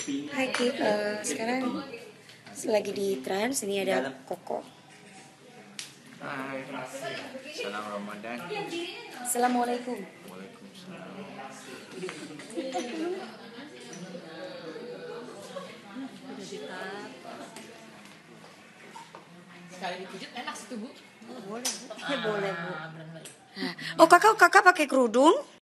Hai Kip, sekarang lagi di Trans, ini ada Koko. Hai, salam Ramadan. Assalamualaikum. Waalaikumsalam. Sekali dipijit enak sih tuh Bu. Boleh. Boleh Bu. Oh kakak pakai kerudung?